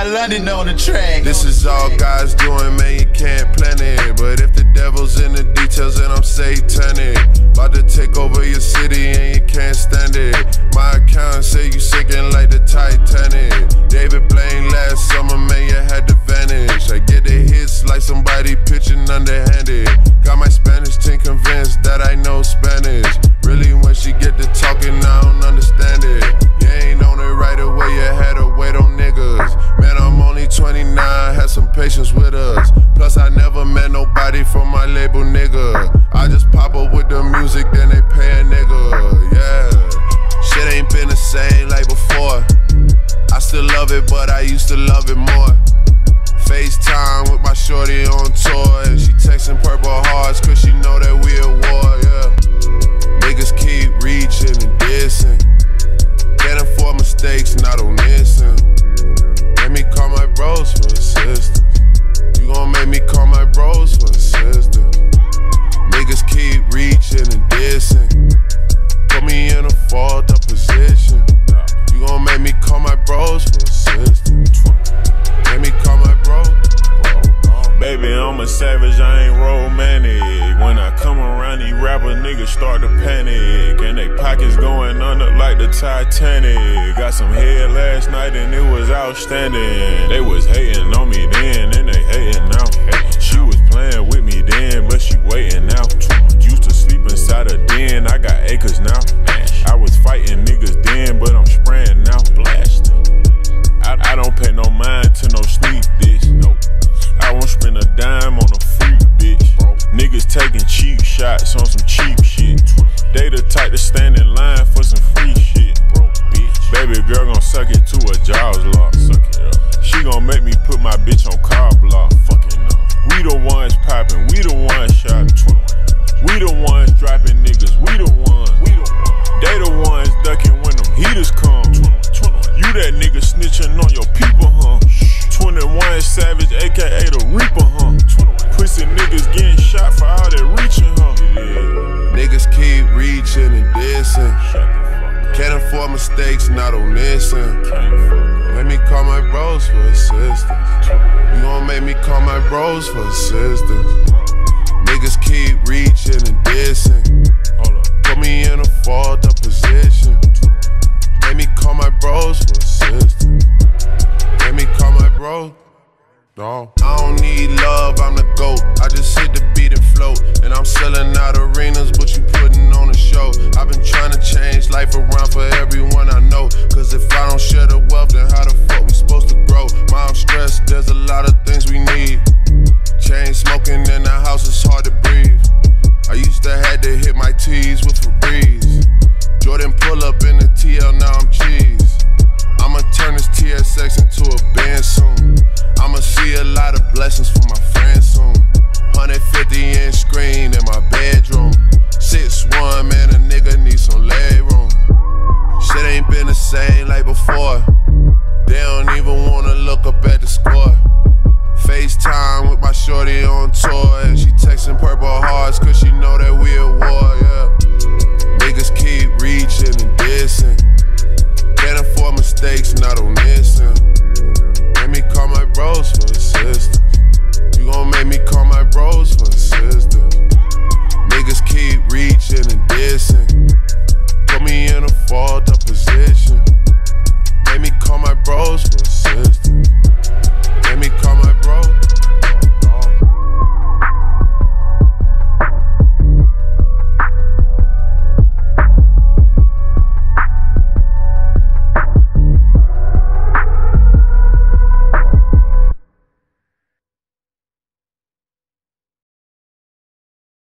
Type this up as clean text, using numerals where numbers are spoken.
got London on the track. This is all God's doing, man, you can't plan it. But if the devil's in the details, then I'm satanic. About to take over your city and you can't stand it. My accountant say you sinking like the Titanic. David Blaine last summer, man, you had to vanish. I get the hits like somebody pitching underhanded. Got my Spanish team convinced that I know Spanish. Really, when she get to talking, I don't understand it. You ain't on it right away, you had to wait on niggas. Man, I'm only 29, had some patience with us. Plus, I never met nobody from my label, nigga. I just pop up with the music, then they pay a nigga, yeah. Shit ain't been the same like before. I still love it, but I used to love it more. FaceTime with my shorty on tour, and she texting purple hearts cause she know that we at war, yeah. Niggas keep reaching and dissing. Can't afford mistakes, not on this end. Let me call my bros for assistance. You gon' make me call my bros for assistance. Niggas keep reaching and dissing. Put me in a fault up position. You gon' make me call my bros for assistance. Let me call my bro. Baby, I'm a savage, I ain't romantic. When I come around, these rapper niggas start to panic. And they pockets going under like the Titanic. Got some head last night and it was outstanding. They was hating on me then and they hating now. She was playing with me then, but she waiting now. Used to sleep inside a den, I got acres now. I was fighting niggas then, but I'm spraying now. Blasting. I don't pay no mind to no sneak dish. Nope. I won't spend a dime on a freak bitch. Niggas taking cheap shots on some cheap shit. They the type to stand in line for some free shit. Baby girl gon' suck it to her jaws lock. She gon' make me put my bitch on car block. We the ones poppin', we the ones shopping. We the ones dropping niggas, we the ones. They the ones ducking when them heaters come. You that nigga snitching on your people, huh? 21 Savage, aka the Reaper, huh? Pussy niggas getting shot for all that reaching, huh? Niggas keep reaching and dissing. Can't afford mistakes, not on this end. Let me call my bros for assistance. You gon' make me call my bros for assistance. Niggas keep reaching and dissing. Put me in a fault up position. Let me call my bros for assistance. Let me call my bro. No. I don't need love, I'm the GOAT. I just hit the beat and float. And I'm selling out arenas, but you putting on a show. I've been trying to change life around for everyone I know. Cause if I don't share the wealth, then how the fuck we supposed to grow? Mom stressed, there's a lot of things we need. Chain smoking in the house, it's hard to breathe. I used to had to hit my T's with Febreze. Jordan pull up in the TL, now I'm cheese. I'ma turn this TSX into a Benz soon. I'ma see a lot of blessings from my friends soon. 150-inch screen in my bedroom. 6'1", man, a nigga need some leg room. Shit ain't been the same like before. They don't even wanna look up at the score. FaceTime with my shorty on tour, and she texting purple hearts cause she know that we at war, yeah. Niggas keep reaching and dissing. Can't afford mistakes, not on this end. Let me call my bros